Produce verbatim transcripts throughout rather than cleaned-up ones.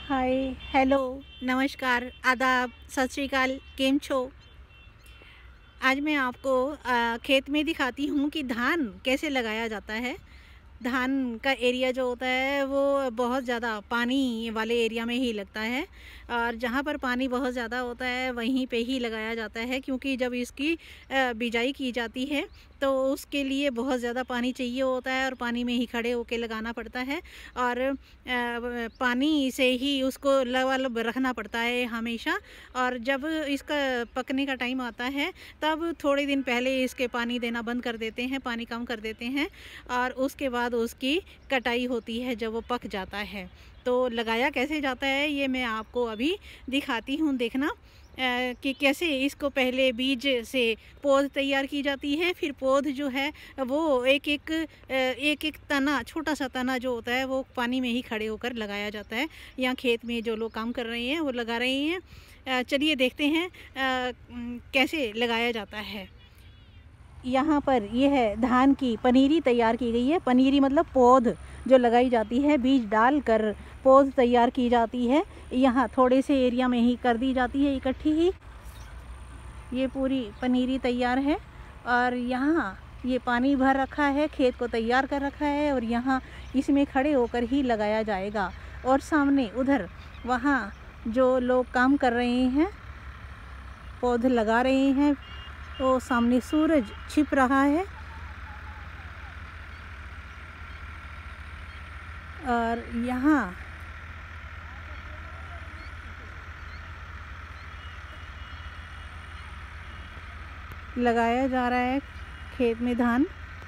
हाय, hello, नमस्कार, आदाब, सत श्री अकाल, केम छो? आज मैं आपको अ, खेत में दिखाती हूँ कि धान कैसे लगाया जाता है। धान का एरिया जो होता है वो बहुत ज़्यादा पानी वाले एरिया में ही लगता है और जहाँ पर पानी बहुत ज़्यादा होता है वहीं पे ही लगाया जाता है, क्योंकि जब इसकी अ, बिजाई की जाती है तो उसके लिए बहुत ज़्यादा पानी चाहिए होता है और पानी में ही खड़े होकर लगाना पड़ता है और अ, पानी से ही उसको लबालब रखना पड़ता है हमेशा। और जब इसका पकने का टाइम आता है तब थोड़े दिन पहले इसके पानी देना बंद कर देते हैं, पानी कम कर देते हैं और उसके बाद उसकी कटाई होती है जब वो पक जाता है। तो लगाया कैसे जाता है ये मैं आपको अभी दिखाती हूँ, देखना अ, कि कैसे इसको पहले बीज से पौध तैयार की जाती है। फिर पौध जो है वो एक एक एक एक तना, छोटा सा तना जो होता है वो पानी में ही खड़े होकर लगाया जाता है। यहाँ खेत में जो लोग काम कर रहे हैं वो लगा रहे हैं। अ, चलिए देखते हैं अ, कैसे लगाया जाता है। यहाँ पर यह है धान की पनीरी तैयार की गई है। पनीरी मतलब पौध जो लगाई जाती है, बीज डालकर पौध तैयार की जाती है। यहाँ थोड़े से एरिया में ही कर दी जाती है इकट्ठी ही। ये पूरी पनीरी तैयार है और यहाँ ये पानी भर रखा है, खेत को तैयार कर रखा है और यहाँ इसमें खड़े होकर ही लगाया जाएगा। और सामने उधर वहाँ जो लोग काम कर रहे हैं, पौध लगा रहे हैं, तो सामने सूरज छिप रहा है और यहाँ लगाया जा रहा है खेत में धान।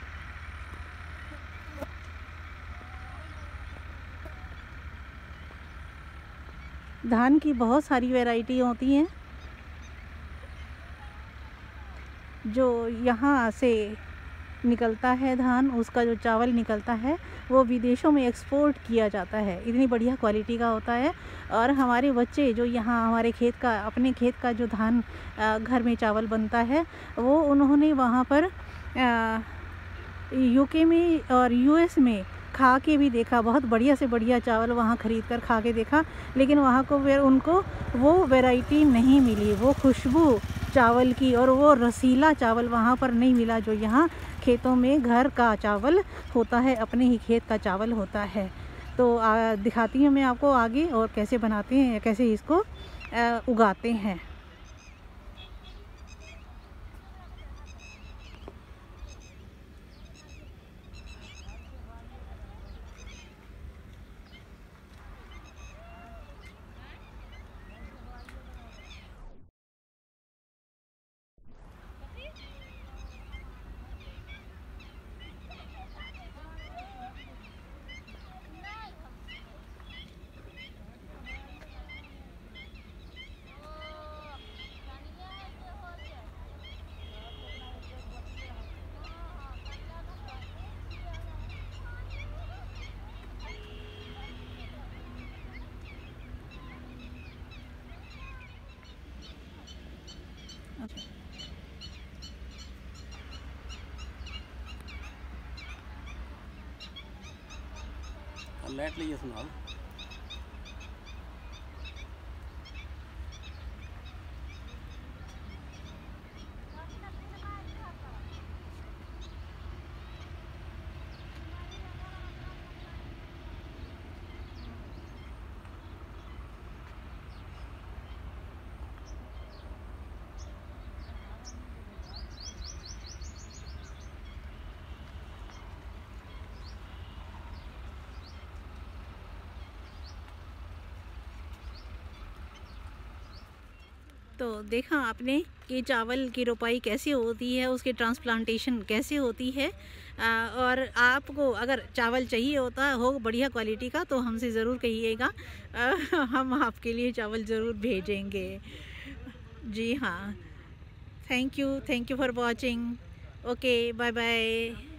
धान की बहुत सारी वैरायटी होती हैं। जो यहाँ से निकलता है धान, उसका जो चावल निकलता है वो विदेशों में एक्सपोर्ट किया जाता है, इतनी बढ़िया क्वालिटी का होता है। और हमारे बच्चे जो यहाँ हमारे खेत का, अपने खेत का जो धान घर में चावल बनता है वो उन्होंने वहाँ पर यूके में और यूएस में खा के भी देखा। बहुत बढ़िया से बढ़िया चावल वहाँ ख़रीद कर खा के देखा, लेकिन वहाँ को फिर उनको वो वैरायटी नहीं मिली, वो खुशबू चावल की और वो रसीला चावल वहाँ पर नहीं मिला जो यहाँ खेतों में घर का चावल होता है, अपने ही खेत का चावल होता है। तो आ, दिखाती हूँ मैं आपको आगे और कैसे बनाते हैं, कैसे इसको आ, उगाते हैं। लाइट लीजिए सुनाओ। तो देखा आपने कि चावल की रोपाई कैसे होती है, उसकी ट्रांसप्लांटेशन कैसे होती है। आ, और आपको अगर चावल चाहिए होता हो बढ़िया क्वालिटी का तो हमसे ज़रूर कहिएगा, हम आपके लिए चावल ज़रूर भेजेंगे। जी हाँ, thank you thank you for watching. Okay, bye bye.